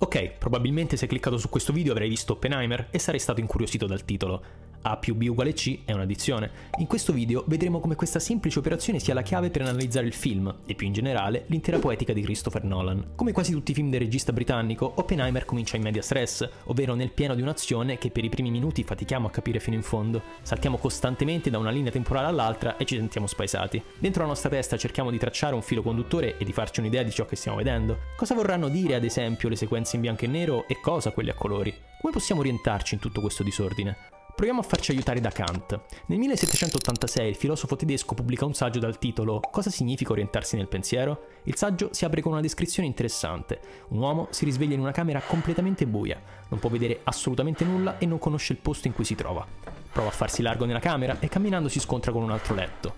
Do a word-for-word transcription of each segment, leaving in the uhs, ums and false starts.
Ok, probabilmente se hai cliccato su questo video avrai visto Oppenheimer e sarei stato incuriosito dal titolo. A più B uguale C è un'addizione. In questo video vedremo come questa semplice operazione sia la chiave per analizzare il film, e più in generale l'intera poetica di Christopher Nolan. Come quasi tutti i film del regista britannico, Oppenheimer comincia in medias res, ovvero nel pieno di un'azione che per i primi minuti fatichiamo a capire fino in fondo. Saltiamo costantemente da una linea temporale all'altra e ci sentiamo spaesati. Dentro la nostra testa cerchiamo di tracciare un filo conduttore e di farci un'idea di ciò che stiamo vedendo. Cosa vorranno dire ad esempio le sequenze in bianco e nero e cosa quelle a colori? Come possiamo orientarci in tutto questo disordine? Proviamo a farci aiutare da Kant. Nel millesettecentottantasei il filosofo tedesco pubblica un saggio dal titolo Cosa significa orientarsi nel pensiero? Il saggio si apre con una descrizione interessante. Un uomo si risveglia in una camera completamente buia, non può vedere assolutamente nulla e non conosce il posto in cui si trova. Prova a farsi largo nella camera e camminando si scontra con un altro letto.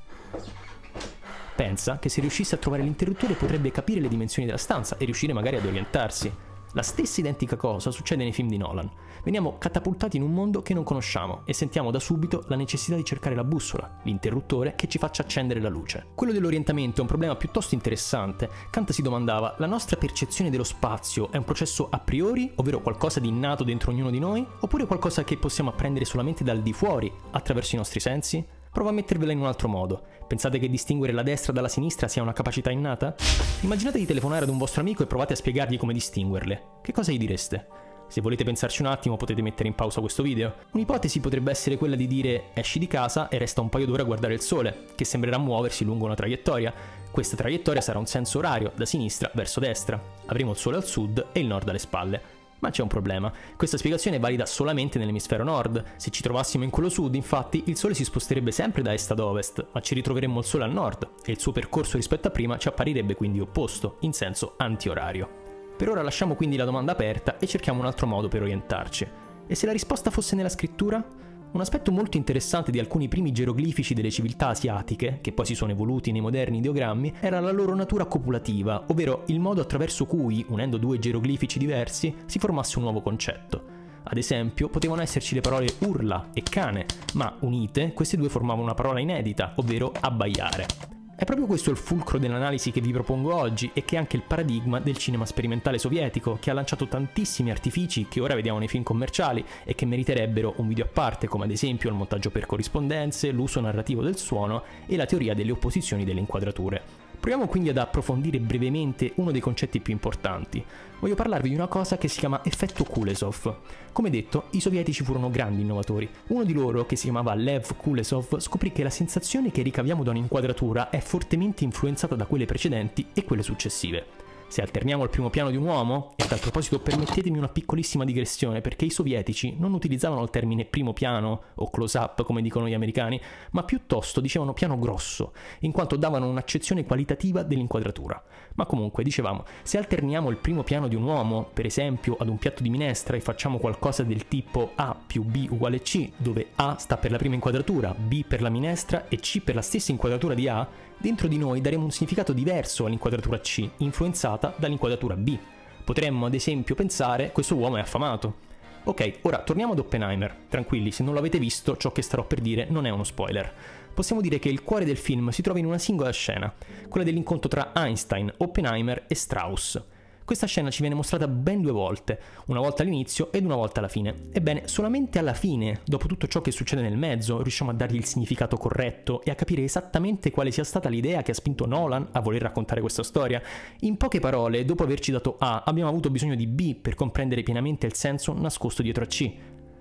Pensa che se riuscisse a trovare l'interruttore potrebbe capire le dimensioni della stanza e riuscire magari ad orientarsi. La stessa identica cosa succede nei film di Nolan. Veniamo catapultati in un mondo che non conosciamo e sentiamo da subito la necessità di cercare la bussola, l'interruttore che ci faccia accendere la luce. Quello dell'orientamento è un problema piuttosto interessante. Kant si domandava: la nostra percezione dello spazio è un processo a priori, ovvero qualcosa di innato dentro ognuno di noi, oppure qualcosa che possiamo apprendere solamente dal di fuori, attraverso i nostri sensi? Prova a mettervela in un altro modo. Pensate che distinguere la destra dalla sinistra sia una capacità innata? Immaginate di telefonare ad un vostro amico e provate a spiegargli come distinguerle. Che cosa gli direste? Se volete pensarci un attimo potete mettere in pausa questo video. Un'ipotesi potrebbe essere quella di dire esci di casa e resta un paio d'ore a guardare il sole, che sembrerà muoversi lungo una traiettoria. Questa traiettoria sarà un senso orario, da sinistra verso destra. Avremo il sole al sud e il nord alle spalle. Ma c'è un problema, questa spiegazione è valida solamente nell'emisfero nord. Se ci trovassimo in quello sud, infatti, il sole si sposterebbe sempre da est ad ovest, ma ci ritroveremmo il sole al nord, e il suo percorso rispetto a prima ci apparirebbe quindi opposto, in senso antiorario. Per ora lasciamo quindi la domanda aperta e cerchiamo un altro modo per orientarci. E se la risposta fosse nella scrittura? Un aspetto molto interessante di alcuni primi geroglifici delle civiltà asiatiche, che poi si sono evoluti nei moderni ideogrammi, era la loro natura copulativa, ovvero il modo attraverso cui, unendo due geroglifici diversi, si formasse un nuovo concetto. Ad esempio, potevano esserci le parole urla e cane, ma unite queste due formavano una parola inedita, ovvero abbaiare. È proprio questo il fulcro dell'analisi che vi propongo oggi e che è anche il paradigma del cinema sperimentale sovietico, che ha lanciato tantissimi artifici che ora vediamo nei film commerciali e che meriterebbero un video a parte, come ad esempio il montaggio per corrispondenze, l'uso narrativo del suono e la teoria delle opposizioni delle inquadrature. Proviamo quindi ad approfondire brevemente uno dei concetti più importanti. Voglio parlarvi di una cosa che si chiama effetto Kulesov. Come detto, i sovietici furono grandi innovatori. Uno di loro, che si chiamava Lev Kulesov, scoprì che la sensazione che ricaviamo da un'inquadratura è fortemente influenzata da quelle precedenti e quelle successive. Se alterniamo il primo piano di un uomo, e a tal proposito permettetemi una piccolissima digressione, perché i sovietici non utilizzavano il termine primo piano o close-up come dicono gli americani, ma piuttosto dicevano piano grosso, in quanto davano un'accezione qualitativa dell'inquadratura. Ma comunque, dicevamo, se alterniamo il primo piano di un uomo, per esempio ad un piatto di minestra, e facciamo qualcosa del tipo A più B uguale C, dove A sta per la prima inquadratura, B per la minestra e C per la stessa inquadratura di A, dentro di noi daremo un significato diverso all'inquadratura C, influenzata dall'inquadratura B. Potremmo ad esempio pensare questo uomo è affamato. Ok, ora torniamo ad Oppenheimer. Tranquilli, se non l'avete visto, ciò che starò per dire non è uno spoiler. Possiamo dire che il cuore del film si trova in una singola scena, quella dell'incontro tra Einstein, Oppenheimer e Strauss. Questa scena ci viene mostrata ben due volte, una volta all'inizio ed una volta alla fine. Ebbene, solamente alla fine, dopo tutto ciò che succede nel mezzo, riusciamo a dargli il significato corretto e a capire esattamente quale sia stata l'idea che ha spinto Nolan a voler raccontare questa storia. In poche parole, dopo averci dato A, abbiamo avuto bisogno di B per comprendere pienamente il senso nascosto dietro a C.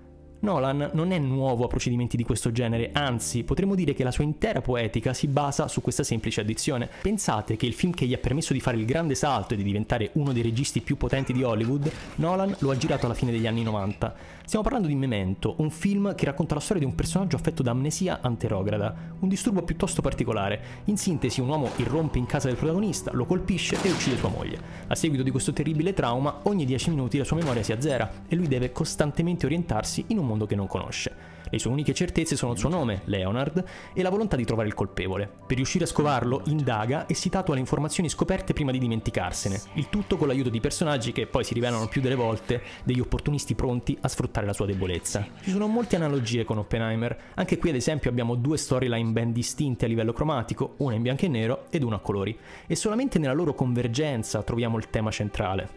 Nolan non è nuovo a procedimenti di questo genere, anzi, potremmo dire che la sua intera poetica si basa su questa semplice addizione. Pensate che il film che gli ha permesso di fare il grande salto e di diventare uno dei registi più potenti di Hollywood, Nolan lo ha girato alla fine degli anni novanta. Stiamo parlando di Memento, un film che racconta la storia di un personaggio affetto da amnesia anterograda, un disturbo piuttosto particolare. In sintesi, un uomo irrompe in casa del protagonista, lo colpisce e uccide sua moglie. A seguito di questo terribile trauma, ogni dieci minuti la sua memoria si azzera e lui deve costantemente orientarsi in un mondo che non conosce. Le sue uniche certezze sono il suo nome, Leonard, e la volontà di trovare il colpevole. Per riuscire a scovarlo, indaga e si tatua le informazioni scoperte prima di dimenticarsene. Il tutto con l'aiuto di personaggi che poi si rivelano più delle volte degli opportunisti pronti a sfruttare la sua debolezza. Ci sono molte analogie con Oppenheimer. Anche qui ad esempio abbiamo due storyline ben distinte a livello cromatico, una in bianco e nero ed una a colori. E solamente nella loro convergenza troviamo il tema centrale.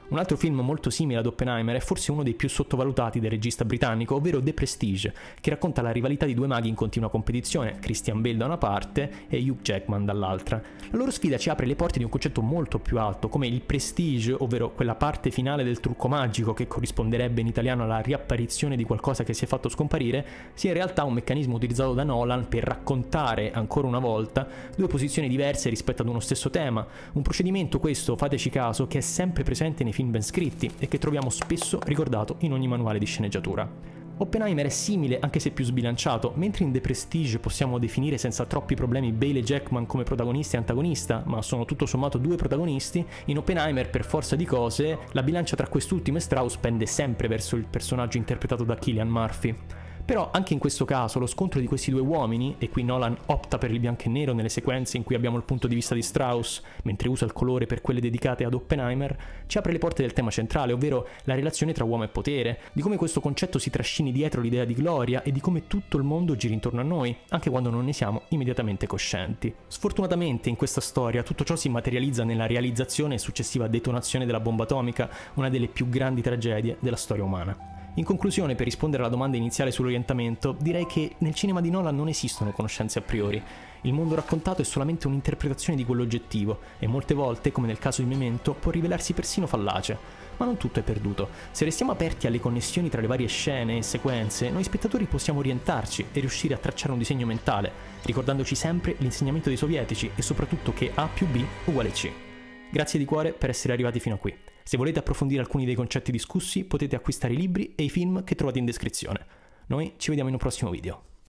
Un altro film molto simile ad Oppenheimer è forse uno dei più sottovalutati del regista britannico, ovvero The Prestige, che racconta la rivalità di due maghi in continua competizione, Christian Bale da una parte e Hugh Jackman dall'altra. La loro sfida ci apre le porte di un concetto molto più alto, come il prestige, ovvero quella parte finale del trucco magico che corrisponderebbe in italiano alla riapparizione di qualcosa che si è fatto scomparire, sia in realtà un meccanismo utilizzato da Nolan per raccontare ancora una volta due posizioni diverse rispetto ad uno stesso tema, un procedimento questo, fateci caso, che è sempre presente nei film ben scritti e che troviamo spesso ricordato in ogni manuale di sceneggiatura. Oppenheimer è simile anche se più sbilanciato, mentre in The Prestige possiamo definire senza troppi problemi Bale e Jackman come protagonista e antagonista, ma sono tutto sommato due protagonisti, in Oppenheimer per forza di cose la bilancia tra quest'ultimo e Strauss pende sempre verso il personaggio interpretato da Cillian Murphy. Però anche in questo caso lo scontro di questi due uomini, e qui Nolan opta per il bianco e nero nelle sequenze in cui abbiamo il punto di vista di Strauss, mentre usa il colore per quelle dedicate ad Oppenheimer, ci apre le porte del tema centrale, ovvero la relazione tra uomo e potere, di come questo concetto si trascini dietro l'idea di gloria e di come tutto il mondo giri intorno a noi, anche quando non ne siamo immediatamente coscienti. Sfortunatamente in questa storia tutto ciò si materializza nella realizzazione e successiva detonazione della bomba atomica, una delle più grandi tragedie della storia umana. In conclusione, per rispondere alla domanda iniziale sull'orientamento, direi che nel cinema di Nolan non esistono conoscenze a priori. Il mondo raccontato è solamente un'interpretazione di quell'oggettivo e molte volte, come nel caso di Memento, può rivelarsi persino fallace. Ma non tutto è perduto. Se restiamo aperti alle connessioni tra le varie scene e sequenze, noi spettatori possiamo orientarci e riuscire a tracciare un disegno mentale, ricordandoci sempre l'insegnamento dei sovietici e soprattutto che A più B uguale C. Grazie di cuore per essere arrivati fino a qui. Se volete approfondire alcuni dei concetti discussi, potete acquistare i libri e i film che trovate in descrizione. Noi ci vediamo in un prossimo video.